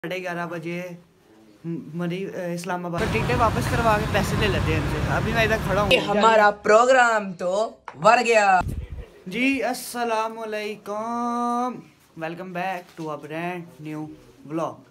11:30 मरी इस्लामाबाद टिकटें वापस करवा के पैसे ले लेते हैं इनसे। अभी मैं इधर खड़ा हूँ। हमारा प्रोग्राम तो बढ़ गया जी। अस्सलाम वालेकुम, welcome back to a brand new vlog.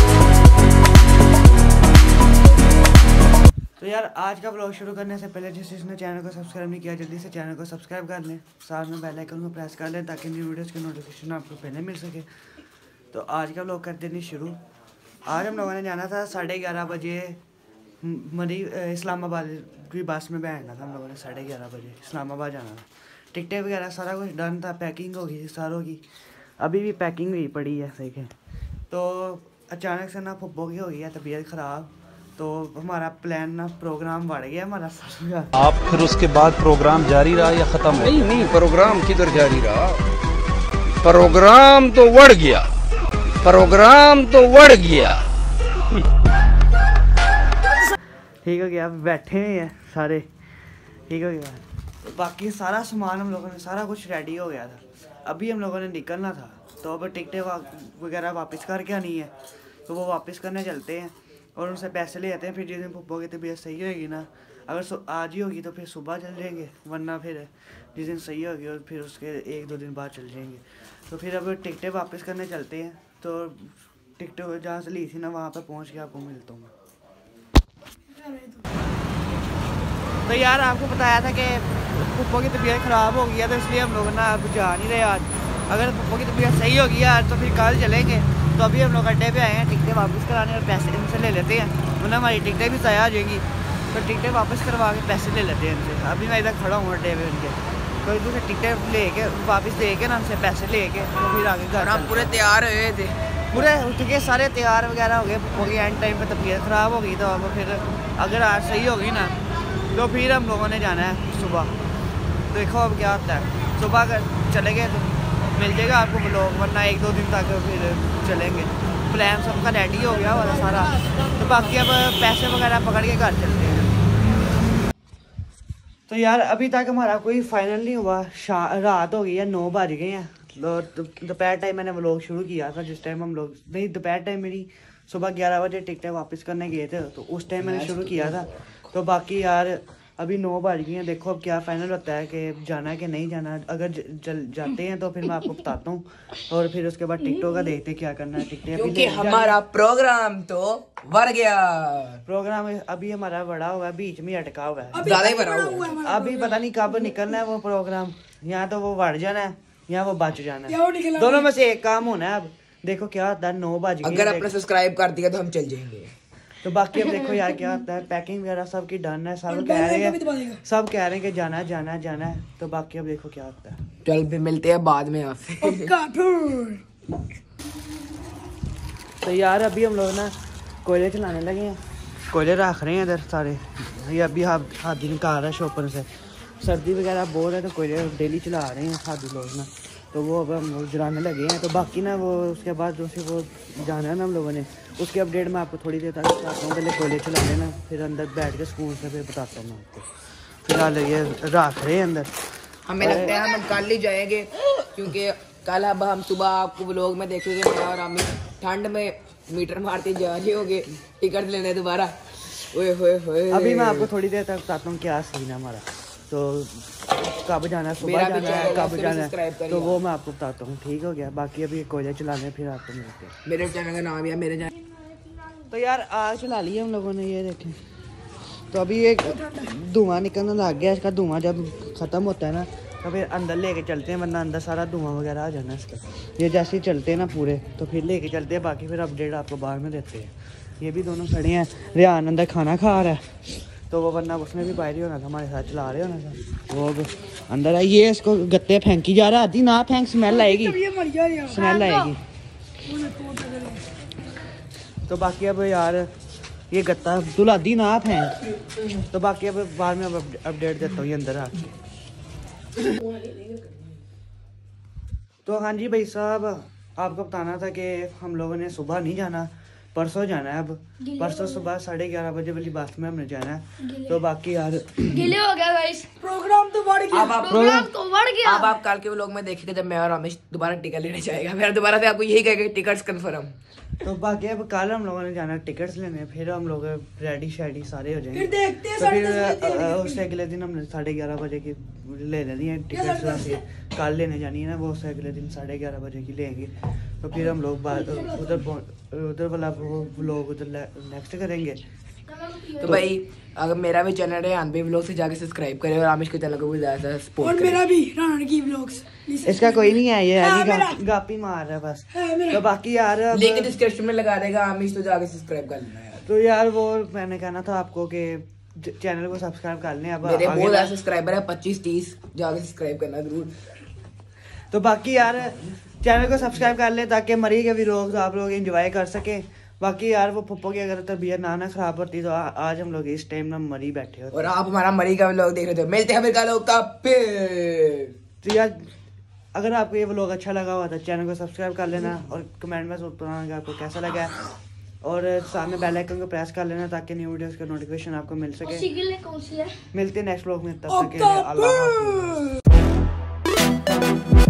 तो यार आज का व्लॉग शुरू करने से पहले जिसने चैनल को सब्सक्राइब नहीं किया जल्दी से चैनल को सब्सक्राइब कर लें, साथ में बेल आइकन को प्रेस कर लें ताकि न्यू वीडियोस की नोटिफिकेशन आपको पहले मिल सके। तो आज का व्लॉग करते नहीं शुरू। आज हम लोगों ने जाना था 11:30 बजे मरी इस्लामाबाद की बस में बैठना था हम लोगों ने। 11:30 बजे इस्लामाबाद जाना था। टिकटें वगैरह सारा कुछ डन था, पैकिंग होगी सारों की, अभी भी पैकिंग हुई पड़ी है देखें। तो अचानक से ना फुप्पो की हो गई है तबीयत ख़राब, तो हमारा प्लान ना प्रोग्राम बढ़ गया हमारा सारा। आप फिर उसके बाद प्रोग्राम जारी रहा या ख़त्म? नहीं, प्रोग्राम किधर जारी रहा, प्रोग्राम तो बढ़ गया, प्रोग्राम तो बढ़ गया। ठीक हो गया, बैठे हैं सारे, ठीक हो गया। तो बाकी सारा सामान हम लोगों ने सारा कुछ रेडी हो गया था। अभी हम लोगों ने निकलना था, तो अब टिकटें वगैरह वापस करके आनी है, तो वो वापस करने चलते हैं और उनसे पैसे ले आते हैं। फिर जिस दिन पप्पो की तबीयत सही होगी ना, अगर आज ही होगी तो फिर सुबह चल जाएंगे, वरना फिर जिस दिन सही होगी और फिर उसके 1-2 दिन बाद चल जाएंगे। तो फिर अब टिकटें वापस करने चलते हैं। तो टिकट जहाँ से ली थी ना वहाँ पे पहुँच के आपको मिलता हूँ। तो यार आपको बताया था कि पप्पो की तबीयत ख़राब हो गई है, तो इसलिए हम लोग ना अब जा नहीं रहे आज। अगर पप्पो की तबीयत सही होगी यार तो फिर कल चलेंगे। तो अभी हम लोग अड्डे पे आए हैं टिकटें वापस कराने और पैसे इनसे ले लेते हैं, वरना हमारी टिकटें भी ज़ाया आ जाएंगी। तो टिकटें वापस करवा के पैसे ले लेते हैं इनसे। अभी मैं इधर खड़ा हूँ अड्डे पे उनके, तो एक दूसरे टिकटें लेके वापस दे के ना उनसे पैसे लेके तो फिर आगे घर हम पूरे तैयार हुए थे, पूरे उठ के सारे तैयार वगैरह हो गए। पप्पो की एंड टाइम पे तबीयत ख़राब हो गई, तो अब फिर अगर आज सही होगी ना तो फिर हम लोगों ने जाना है सुबह। देखो अब क्या होता है, सुबह अगर चले गए तो मिल जाएगा आपको व्लॉग, वरना 1-2 दिन तक फिर चलेंगे। प्लान सबका रेडी हो गया वाला सारा। तो बाकी अब पैसे वगैरह पकड़ के घर चलते हैं। तो यार अभी तक हमारा कोई फाइनल नहीं हुआ, रात हो गई है, 9 बज गए हैं। दोपहर टाइम मैंने व्लॉग शुरू किया था, जिस टाइम हम लोग नहीं दोपहर टाइम मेरी सुबह 11 बजे टिकटें वापस करने गए थे, तो उस टाइम मैंने शुरू किया था। तो बाकी यार अभी 9 बज गई हैं। देखो अब क्या फाइनल होता है कि जाना है कि नहीं जाना। अगर जाते हैं तो फिर मैं आपको बताता हूँ, और फिर उसके बाद टिकटों का देखते क्या करना है। टिकटें क्योंकि हमारा प्रोग्राम तो बढ़ गया। प्रोग्राम अभी हमारा बड़ा हुआ है, बीच में अटका हुआ है, ज्यादा ही बड़ा हुआ है। अभी पता नहीं कब निकलना है वो प्रोग्राम। यहाँ तो वो बढ़ जाना है या वो बच जाना है, दोनों में से एक काम होना है। अब देखो क्या होता है, 9 बज गए। अगर आपने सब्सक्राइब कर दिया तो हम चल जाएंगे। तो बाकी अब देखो यार क्या होता है। पैकिंग वगैरह सब की डन है, सब कह रहे हैं कि जाना है जाना है जाना है। तो बाकी अब देखो क्या होता है। चल फिर मिलते हैं बाद में आपसे। तो यार अभी हम लोग ना कोयले चलाने लगे हैं, कोयले रख रहे हैं इधर सारे। ये अभी हाथी निकाल रहा है शॉपर से, सर्दी वगैरह बहुत है तो कोयले डेली चला रहे हैं हाथी लोग ना। तो वो अब हम लोग जलाने लगे हैं। तो बाकी ना वो उसके बाद उसे वो जाना है ना हम लोगों ने, उसकी अपडेट मैं आपको थोड़ी देर तक बताता हूँ। पहले कोयले चला लेना, फिर अंदर बैठ के स्कूल से फिर बताता हूँ मैं आपको। फिलहाल ये रख रहे हैं अंदर। हमें लगता है हम कल ही जाएंगे, क्योंकि कल अब हम सुबह आपको व्लॉग में देखेंगे मैं और अम्मी ठंड में मीटर मारते जा रहे होंगे टिकट लेने दोबारा। ओए होए होए, अभी मैं आपको थोड़ी देर तक बताता हूँ क्या सीन है हमारा। तो कब जाना है, सुबह जाना है, कब जाना है, तो वो मैं आपको बताता हूँ। ठीक हो गया। बाकी अभी कोयले चलाने फिर आपको मिलते हैं। मेरे चैनल का नाम है मेरे चैनल। तो यार आग चला ली हम लोगों ने, ये देखें। तो अभी एक धुआं निकलने लग गया। इसका धुआं जब ख़त्म होता है ना तो फिर अंदर लेके चलते हैं, वरना अंदर सारा धुआं वगैरह आ जाना इसका। ये जैसे ही चलते हैं ना पूरे तो फिर लेके चलते हैं। बाकी फिर अपडेट आपको बाद में देते हैं। ये भी दोनों खड़े हैं, रेहान अंदर खाना खा रहा है, तो वो वरना उसने भी बाहर ही होना था, हमारे साथ चला रहे होना था। वो अंदर है, ये इसको गत्ते फेंकी जा रहा है। ना फेंक, स्मेल आएगी, स्मेल आएगी। तो बाकी अब यार ये गत्ता दुलादी ना फेंक। तो बाकी अब बाद में अपडेट देता हूँ ये अंदर आके। तो हाँ जी भाई साहब, आपको बताना था कि हम लोगों ने सुबह नहीं जाना, परसों जाना है। अब परसों सुबह 11:30 बजे वाली बस में हमने जाना है। तो बाकी यार गिले हो गया गाइस, प्रोग्राम तो बढ़ गया। प्रोग्राम तो बढ़ गया। अब आप कल के व्लॉग में देखेंगे जब मैं और रमेश दोबारा टिकट लेने जाएगा, मेरा दोबारा से आपको यही कहेगा टिकट्स कंफर्म। तो बाकी अब कल हम लोगों ने जाना टिकट्स लेने, फिर हम लोग रेडी शेडी सारे हो जाएंगे। फिर देखते हैं तो फिर उससे अगले दिन हमने 11:30 बजे की ले लेनी है टिकट्स। वैसे कल लेने जानी है ना, वो उससे अगले दिन 11:30 बजे की लेंगे। तो फिर हम लोग उधर वाला व्लॉग उधर नेक्स्ट करेंगे। तो भाई अगर मेरा भी चैनल है आनबी व्लॉग से जाके सब्सक्राइब करें और आमिश के चैनल को भी ज्यादा सपोर्ट और करें। मेरा भी राणा की व्लॉग्स। इसका कोई नहीं है, ये हाँ, है मेरा। गापी मार रहा है बस। हाँ, मेरा। तो बाकी यार अब- लिंक डिस्क्रिप्शन में लगा देगा आमिश, तो जाके सब्सक्राइब कर लेना यार। तो यार वो मैंने कहना था आपको कि चैनल को सब्सक्राइब कर लें। अब मेरे आगे बहुत ज्यादा सब्सक्राइबर है 25-30, जाके सब्सक्राइब करना जरूर। तो बाकी यार चैनल को सब्सक्राइब कर लें ताकि मरी के व्लॉग्स आप लोग एंजॉय कर सके। बाकी यार वो पप्पो की अगर तबीयत ना खराब होती तो आज हम लोग इस टाइम ना मरी बैठे होते। और आप हमारा मरी का व्लॉग देख रहे थे। मिलते हैं फिर कल का फिर। तो यार अगर आपको ये व्लॉग अच्छा लगा हुआ तो चैनल को सब्सक्राइब कर लेना और कमेंट में बताना कि आपको कैसा लगा है, और सामने बेल आइकन को प्रेस कर लेना ताकि न्यू वीडियोस का नोटिफिकेशन आपको मिल सके। कौन सी है? मिलते हैं नेक्स्ट व्लॉग में, तब तक के लिए अल्लाह हाफिज़।